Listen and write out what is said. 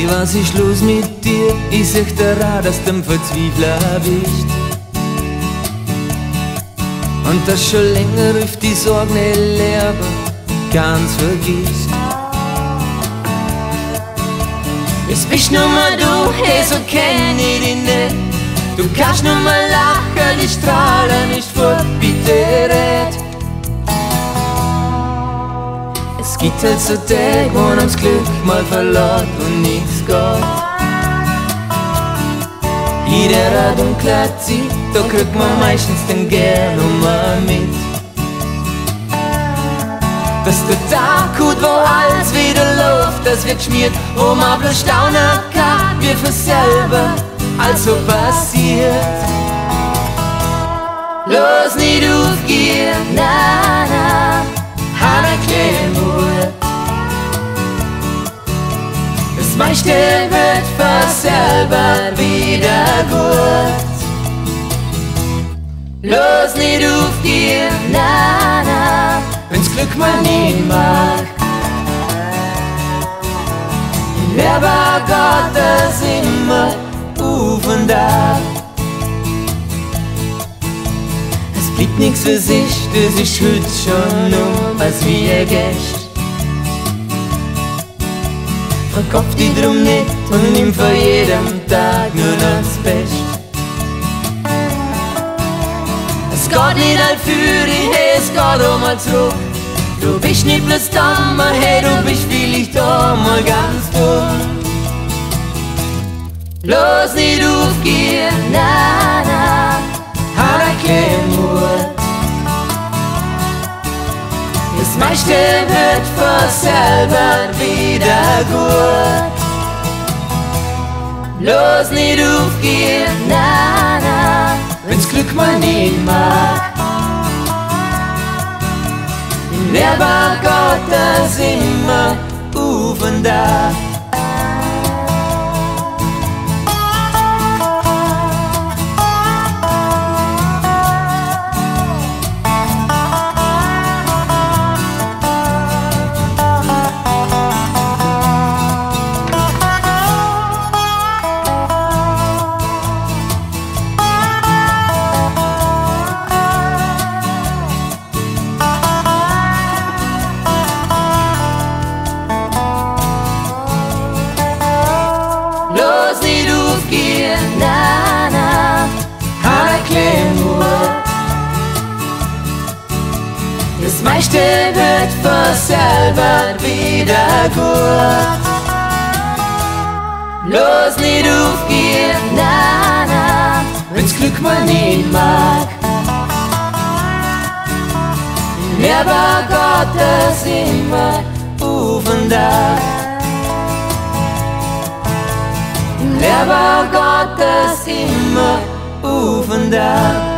was ist los mit dir? Ich seh dir an, dass du im Verzweifler bist. Und das schon länger auf die Sorgen Leben ganz vergisst. Es bist nur mal du, hey, so kenn ich dich nicht. Du kannst nur mal lachen, die strahlen nicht vor, bitte red. Es gibt halt so Tage, wo uns Glück mal verlässt und nichts geht. In der dunklen Zeit, da kriegt man meistens den gern mal mit. Dass der Tag kommt, wo alles wieder läuft, das wird geschmiert, wo man bloß staunen kann, wie für selber, also passiert. Los, nicht aufgehen, na, na, hab ein kleinen Mut. Das meiste wird für selber wieder gut. Los, nicht aufgehen, na, na, wenn's Glück mal nicht mag. Lieber Gott, das immer auf und ab. Es blieb nix für sich, das ist heute schon nur was wie ein Gäst. Verkopf dich drum nicht und nimm für jeden Tag nur das Beste. Es geht nicht all für dich, hey, es geht auch mal zurück. Du bist nicht bloß dumm, hey, du bist vielleicht auch mal ganz dumm. Los, nicht aufgehen, na, na, hab ein kleinen Mut. Das meiste wird für selber wieder gut. Los, nicht aufgehen, na, na, wenn's Glück mal nicht mag. Lieber Gott, das immer auf und ab. Na, na, hab ein kleinen Mut. Das meiste wird für selber wieder gut. Los, nicht aufgehen, na, na, wenn's Glück mal nicht mag. Lieber Gott, das immer auf und ab. Lieber Gott, das immer auf und ab.